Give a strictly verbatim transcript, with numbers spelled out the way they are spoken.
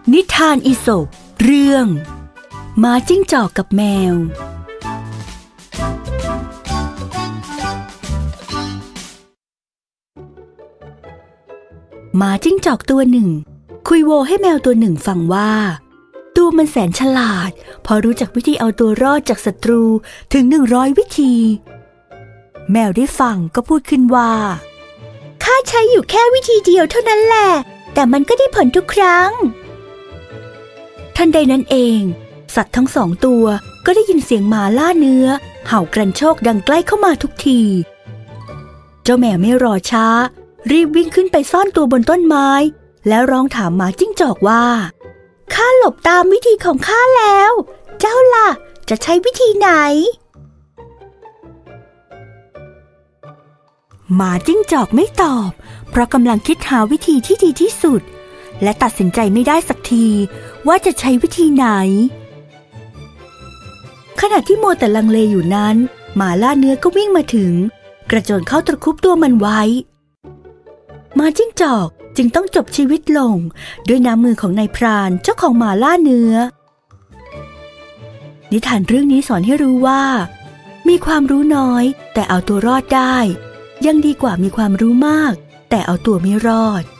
นิทานอีสปเรื่องหมาจิ้งจอกกับแมวหมาจิ้งจอกตัวหนึ่งคุยโวให้แมวตัวหนึ่งฟังว่าตัวมันแสนฉลาดพอรู้จักวิธีเอาตัวรอดจากศัตรูถึงหนึ่งร้อยวิธีแมวได้ฟังก็พูดขึ้นว่าข้าใช้อยู่แค่วิธีเดียวเท่านั้นแหละแต่มันก็ได้ผลทุกครั้งทันใดนั้นเองสัตว์ทั้งสองตัวก็ได้ยินเสียงหมาล่าเนื้อเห่ากรันโชคดังใกล้เข้ามาทุกทีเจ้าแมวไม่รอช้ารีบวิ่งขึ้นไปซ่อนตัวบนต้นไม้แล้วร้องถามหมาจิ้งจอกว่าข้าหลบตามวิธีของข้าแล้วเจ้าล่ะจะใช้วิธีไหนหมาจิ้งจอกไม่ตอบเพราะกำลังคิดหาวิธีที่ดีที่สุดและตัดสินใจไม่ได้สักทีว่าจะใช้วิธีไหนขณะที่โมวแต่ลังเลอยู่นั้นหมาล่าเนื้อก็วิ่งมาถึงกระโจนเข้าตะครุบตัวมันไว้หมาจิ้งจอกจึงต้องจบชีวิตลงด้วยน้ำมือของนายพรานเจ้าของหมาล่าเนื้อนิทานเรื่องนี้สอนให้รู้ว่ามีความรู้น้อยแต่เอาตัวรอดได้ยังดีกว่ามีความรู้มากแต่เอาตัวไม่รอด